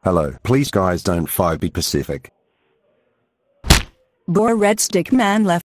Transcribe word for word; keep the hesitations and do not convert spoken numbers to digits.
Hello. Please guys don't fight, be Pacific. Boar red stick man left.